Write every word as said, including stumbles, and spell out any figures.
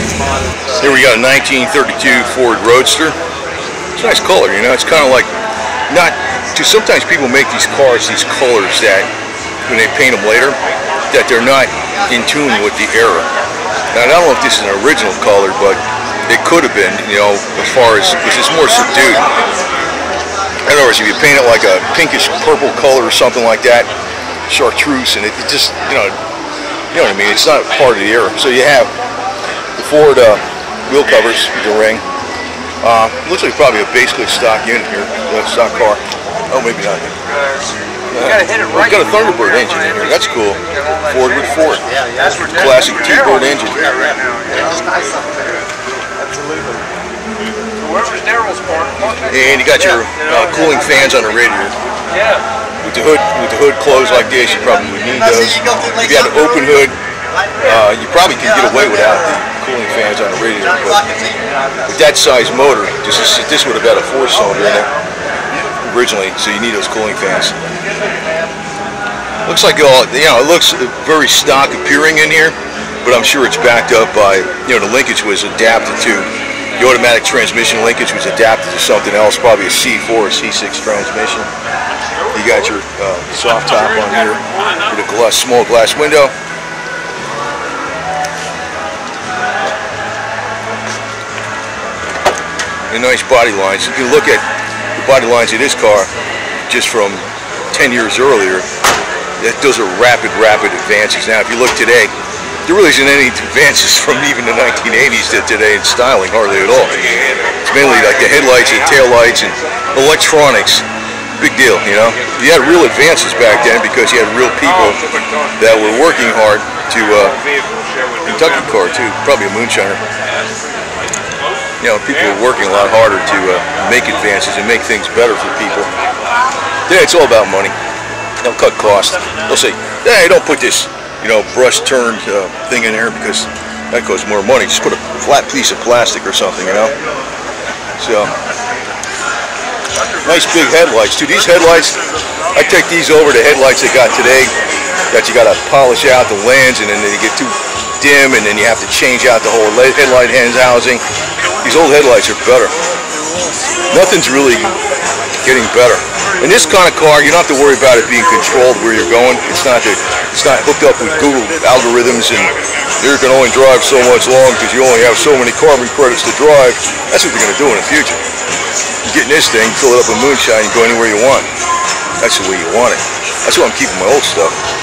Here we got a nineteen thirty-two Ford Roadster. It's a nice color, you know. It's kind of like not. Because sometimes people make these cars these colors that when they paint them later, that they're not in tune with the era. Now I don't know if this is an original color, but it could have been, you know, as far as because it's more subdued. In other words, if you paint it like a pinkish purple color or something like that, chartreuse, and it, it just, you know, you know what I mean. It's not part of the era. So you have the Ford uh, wheel covers with the ring. Uh, looks like probably a basically stock unit here, a stock car. Oh, maybe not. Uh, well, it's got a Thunderbird engine in here. That's cool. Ford with Ford. Classic T-Bird engine. And you got your uh, cooling fans on the radiator. With the hood, with the hood closed like this, you probably would need those. If you had an open hood, uh, you probably could get away without the cooling fans on the radiator. But with that size motor, this is, this would have had a four-cylinder in it originally, so you need those cooling fans. Looks like all, you know, it looks very stock appearing in here, but I'm sure it's backed up by, you know, the linkage was adapted to. The automatic transmission linkage was adapted to something else, probably a C four or C six transmission. You got your uh, soft top on here with a glass, small glass window. And nice body lines. You can look at the body lines of this car just from ten years earlier. Those are rapid, rapid advances. Now, if you look today, there really isn't any advances from even the nineteen eighties to today in styling, hardly at all. It's mainly like the headlights and taillights and electronics. Big deal, you know. You had real advances back then because you had real people that were working hard to uh, Kentucky car too, probably a moonshiner. You know, people were working a lot harder to uh, make advances and make things better for people. Today it's all about money. They'll cut costs. They'll say, hey, don't put this, you know, brush turned uh, thing in there because that costs more money. Just put a flat piece of plastic or something, you know. So, nice big headlights too. These headlights, I take these over to headlights they got today that you got to polish out the lens, and then they get too dim, and then you have to change out the whole headlight hand housing. These old headlights are better. Nothing's really getting better. In this kind of car, you don't have to worry about it being controlled where you're going. It's not that it's not hooked up with Google algorithms and you can only drive so much long because you only have so many carbon credits to drive. That's what they're going to do in the future. You get in this thing, fill it up with moonshine, and go anywhere you want. That's the way you want it. That's why I'm keeping my old stuff.